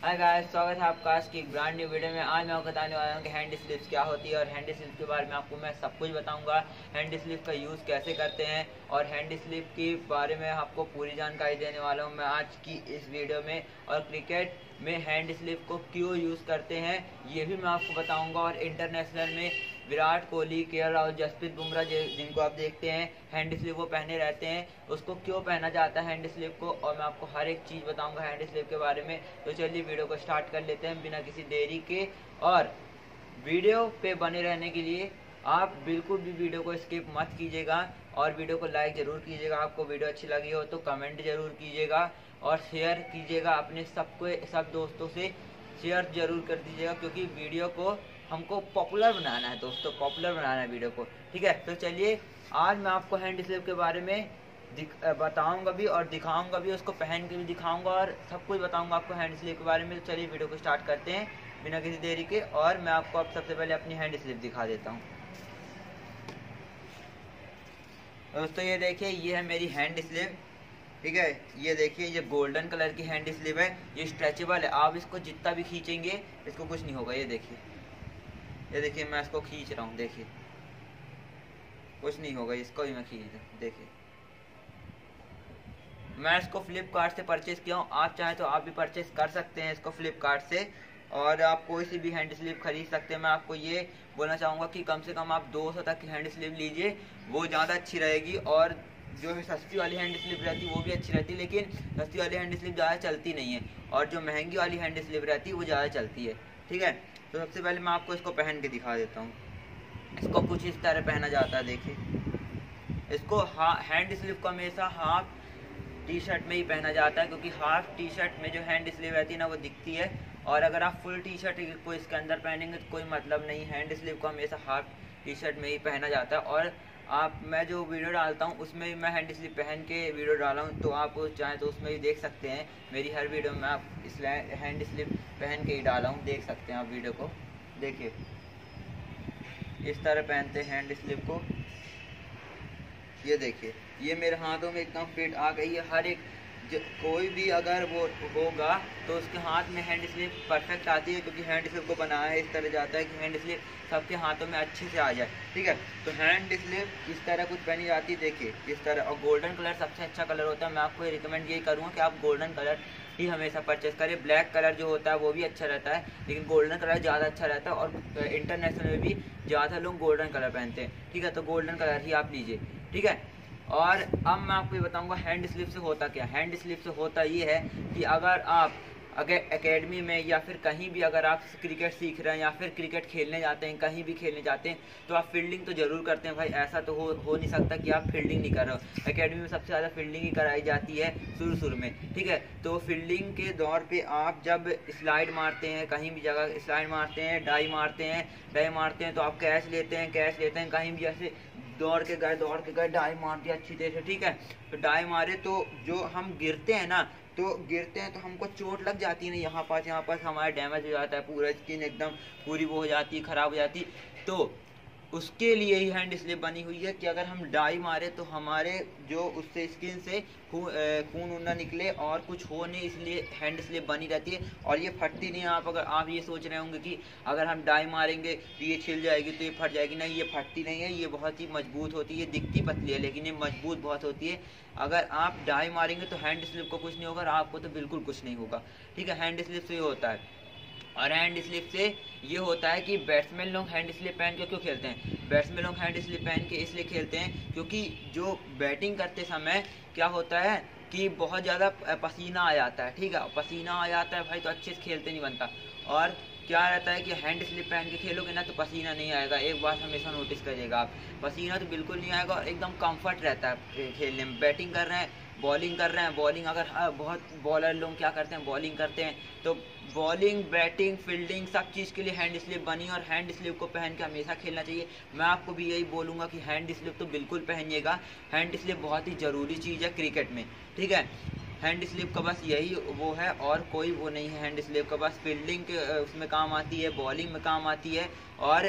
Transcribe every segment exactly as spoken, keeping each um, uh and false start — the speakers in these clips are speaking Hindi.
हाय गाइस, स्वागत है आपका आज की एक ब्रांड न्यू वीडियो में। आज मैं आपको बताने वाला हूँ कि हैंड स्लिप्स क्या होती है और हैंड स्लिप के बारे में आपको मैं सब कुछ बताऊंगा। हैंड स्लिप का यूज़ कैसे करते हैं और हैंड स्लिप के बारे में आपको पूरी जानकारी देने वाला हूँ मैं आज की इस वीडियो में। और क्रिकेट में हैंड स्लिप को क्यों यूज़ करते हैं ये भी मैं आपको बताऊँगा। और इंटरनेशनल में विराट कोहली, के एल राहुल, जसप्रीत बुमराह जिनको आप देखते हैं हैंड स्लिप वो पहने रहते हैं, उसको क्यों पहना जाता है हैंड स्लिप को, और मैं आपको हर एक चीज़ बताऊंगा हैंड स्लिप के बारे में। तो चलिए वीडियो को स्टार्ट कर लेते हैं बिना किसी देरी के। और वीडियो पे बने रहने के लिए आप बिल्कुल भी वीडियो को स्किप मत कीजिएगा और वीडियो को लाइक ज़रूर कीजिएगा। आपको वीडियो अच्छी लगी हो तो कमेंट ज़रूर कीजिएगा और शेयर कीजिएगा अपने सबको, सब दोस्तों से शेयर जरूर कर दीजिएगा, क्योंकि वीडियो को हमको पॉपुलर बनाना है दोस्तों, पॉपुलर बनाना है वीडियो को। ठीक है, तो चलिए आज मैं आपको हैंड स्लिप के बारे में बताऊंगा भी और दिखाऊंगा भी, उसको पहन के भी दिखाऊंगा और सब कुछ बताऊंगा आपको हैंड स्लिप के बारे में। तो चलिए वीडियो को स्टार्ट करते हैं बिना किसी देरी के। और मैं आपको अब सबसे पहले अपनी हैंड स्लिप दिखा देता हूँ दोस्तों। ये देखिए, ये है मेरी हैंड स्लिप। ठीक है, ये देखिए, ये गोल्डन कलर की हैंड स्लिप है। ये स्ट्रेचेबल है, आप इसको जितना भी खींचेंगे इसको कुछ नहीं होगा। ये देखिए, ये देखिए मैं इसको खींच रहा हूँ, देखिए कुछ नहीं होगा इसको भी मैं खींच रहा हूँ। देखिए मैं इसको फ्लिपकार्ट से परचेज किया हूँ, आप चाहें तो आप भी परचेज कर सकते हैं इसको फ्लिपकार्ट से, और आप कोई सी भी हैंड स्लिप खरीद सकते हैं। मैं आपको ये बोलना चाहूँगा कि कम से कम आप दो सौ तक की हैंड स्लिप लीजिए, वो ज़्यादा अच्छी रहेगी। और जो है सस्ती वाली हैंड स्लिप रहती है वो भी अच्छी रहती है, लेकिन सस्ती वाली हैंड स्लिप ज़्यादा चलती नहीं है, और जो महंगी वाली हैंड स्लिप रहती है वो ज़्यादा चलती है। ठीक है, तो सबसे पहले मैं आपको इसको पहन के दिखा देता हूँ। इसको कुछ इस तरह पहना जाता है, देखिए इसको हैंड स्लिप को हमेशा हाफ टी शर्ट में ही पहना जाता है, क्योंकि हाफ टी शर्ट में जो हैंड स्लिप रहती है ना वो दिखती है, और अगर आप फुल टी शर्ट को इसके अंदर पहनेंगे तो कोई मतलब नहीं। हैंड स्लिप को हमेशा हाफ टी शर्ट में ही पहना जाता है। और आप मैं जो वीडियो डालता हूँ उसमें भी मैं हैंड स्लिप पहन के वीडियो डाला हूँ, तो आप चाहें तो उसमें भी देख सकते हैं। मेरी हर वीडियो में आप इस हैंड स्लिप पहन के ही डाला हूँ, देख सकते हैं आप वीडियो को। देखिए इस तरह पहनते हैं हैंड स्लिप को। ये देखिए, ये मेरे हाथों में एकदम फिट आ गई है। हर एक कोई भी अगर वो होगा तो उसके हाथ में हैंड स्लिप परफेक्ट आती है, क्योंकि हैंड स्लिप को बनाया है इस तरह जाता है कि हैंड स्लिप सबके हाथों में अच्छे से आ जाए। ठीक है, तो हैंड स्लिप इस तरह कुछ पहनी जाती है, देखिए इस तरह। और गोल्डन कलर सबसे अच्छा कलर होता है। मैं आपको रिकमेंड यही करूँगा कि आप गोल्डन कलर ही हमेशा परचेस करें। ब्लैक कलर जो होता है वो भी अच्छा रहता है, लेकिन गोल्डन कलर ज़्यादा अच्छा रहता है, और इंटरनेशनल में भी ज़्यादा लोग गोल्डन कलर पहनते हैं। ठीक है, तो गोल्डन कलर ही आप लीजिए। ठीक है, और अब मैं आपको ये बताऊंगा हैंड स्लिप से होता क्या। हैंड स्लिप से होता ये है कि अगर आप अगर एकेडमी में या फिर कहीं भी अगर आप क्रिकेट सीख रहे हैं या फिर क्रिकेट खेलने जाते हैं, कहीं भी खेलने जाते हैं, तो आप फील्डिंग तो ज़रूर करते हैं भाई। ऐसा तो हो हो नहीं सकता कि आप फील्डिंग नहीं कर रहे हो। एकेडमी में सबसे ज़्यादा फील्डिंग ही कराई जाती है शुरू शुरू में। ठीक है, तो फील्डिंग के दौर पे आप जब स्लाइड मारते हैं, कहीं भी जगह स्लाइड मारते हैं, डाई मारते हैं डाई मारते हैं तो आप कैच लेते हैं कैच लेते हैं कहीं भी ऐसे दौड़ के गए दौड़ के गए डाई मार दिया अच्छी तरह से। ठीक है, तो डाई मारे तो जो हम गिरते हैं ना, तो गिरते हैं तो हमको चोट लग जाती है ना, यहाँ पास यहाँ पास हमारा डैमेज हो जाता है, पूरा स्किन एकदम पूरी वो हो जाती है, ख़राब हो जाती है। तो उसके लिए ही हैंड स्लिप बनी हुई है कि अगर हम डाई मारे तो हमारे जो उससे स्किन से खून ऊन ना निकले और कुछ हो नहीं, इसलिए हैंड स्लिप बनी रहती है। और ये फटती नहीं है। आप अगर आप ये सोच रहे होंगे कि अगर हम डाई मारेंगे तो ये छिल जाएगी तो ये फट जाएगी, नहीं, ये फटती नहीं है। ये बहुत ही मजबूत होती है, दिखती पतली है लेकिन ये मजबूत बहुत होती है। अगर आप डाई मारेंगे तो हैंड स्लिप को कुछ नहीं होगा और आपको तो बिल्कुल कुछ नहीं होगा। ठीक है, हैंड स्लिप से ये होता है। और हैंड स्लिप से ये होता है कि बैट्समैन लोग हैंड स्लिप पहन के क्यों खेलते हैं। बैट्समैन लोग हैंड स्लिप पहन के इसलिए खेलते हैं क्योंकि जो बैटिंग करते समय क्या होता है कि बहुत ज़्यादा पसीना आ जाता है। ठीक है, पसीना आ जाता है भाई तो अच्छे से खेलते नहीं बनता। और क्या रहता है कि हैंड स्लिप पहन के खेलोगे ना तो पसीना नहीं आएगा। एक बात हमेशा नोटिस करिएगा आप, पसीना तो बिल्कुल नहीं आएगा और एकदम कंफर्ट रहता है खेलने में। बैटिंग कर रहे हैं, बॉलिंग कर रहे हैं, बॉलिंग अगर हाँ, बहुत बॉलर लोग क्या करते हैं बॉलिंग करते हैं, तो बॉलिंग बैटिंग फील्डिंग सब चीज़ के लिए हैंड स्लिप बनी और हैंड स्लिप को पहन के हमेशा खेलना चाहिए। मैं आपको भी यही बोलूँगा कि हैंड स्लिप तो बिल्कुल पहनिएगा। हैंड स्लिप बहुत ही ज़रूरी चीज़ है क्रिकेट में। ठीक है, हैंड स्लिप का बस यही वो है और कोई वो नहीं है। हैंड स्लिप का बस फील्डिंग के उसमें काम आती है, बॉलिंग में काम आती है और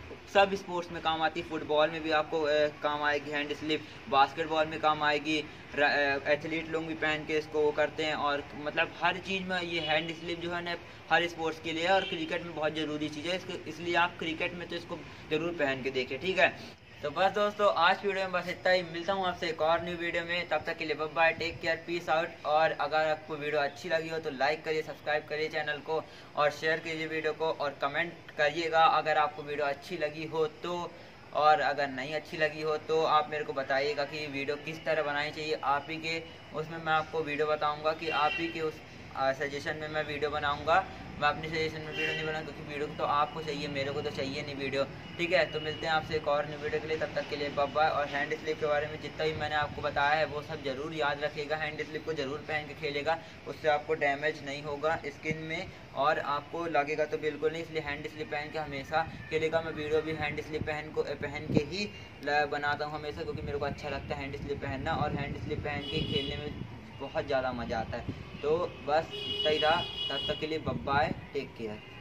सब स्पोर्ट्स में काम आती है। फुटबॉल में भी आपको ए, काम आएगी हैंड स्लिप, बास्केटबॉल में काम आएगी, एथलीट लोग भी पहन के इसको वो करते हैं। और मतलब हर चीज़ में ये हैंड स्लिप जो है ना हर स्पोर्ट्स के लिए है, और क्रिकेट में बहुत ज़रूरी चीज़ है इसको, इसलिए आप क्रिकेट में तो इसको ज़रूर पहन के देखिए, ठीक है। तो बस दोस्तों आज वीडियो में बस इतना ही, मिलता हूँ आपसे एक और न्यू वीडियो में, तब तक के लिए bye bye, take care, peace out. और अगर आपको वीडियो अच्छी लगी हो तो लाइक करिए, सब्सक्राइब करिए चैनल को और शेयर कीजिए वीडियो को, और कमेंट करिएगा अगर आपको वीडियो अच्छी लगी हो तो। और अगर नहीं अच्छी लगी हो तो आप मेरे को बताइएगा कि वीडियो किस तरह बनानी चाहिए आप ही के, उसमें मैं आपको वीडियो बताऊँगा कि आप ही के उस सजेशन में मैं वीडियो बनाऊंगा। मैं अपनी सजेशन में वीडियो नहीं बनाऊंगा क्योंकि वीडियो तो आपको चाहिए, मेरे को तो चाहिए नहीं वीडियो, ठीक है। तो मिलते हैं आपसे एक और न्यू वीडियो के लिए, तब तक के लिए बाय बाय। और हैंड स्लिप के बारे में जितना भी मैंने आपको बताया है वो सब ज़रूर याद रखिएगा, हैंड स्लिप को ज़रूर पहन के खेलेगा, उससे आपको डैमेज नहीं होगा स्किन में और आपको लगेगा तो बिल्कुल नहीं, इसलिए हैंड स्लिप पहन के हमेशा खेलेगा। मैं वीडियो भी हैंड स्लिप पहन को पहन के ही बनाता हूँ हमेशा, क्योंकि मेरे को अच्छा लगता है हैंड स्लिप पहनना, और हैंड स्लिप पहन के खेलने में बहुत ज़्यादा मज़ा आता है। तो बस इतना ही रहा, तब तक के लिए बाय बाय, टेक केयर।